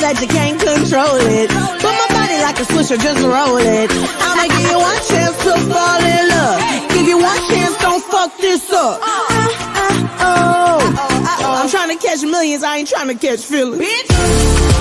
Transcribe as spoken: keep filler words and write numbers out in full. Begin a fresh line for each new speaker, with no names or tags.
that you can't control it. Put my body like a swisher, just roll it. I'ma give you one chance to fall in love. Give you one chance, don't fuck this up. Uh, uh, oh. I'm trying to catch millions, I ain't trying to catch feelings. Bitch.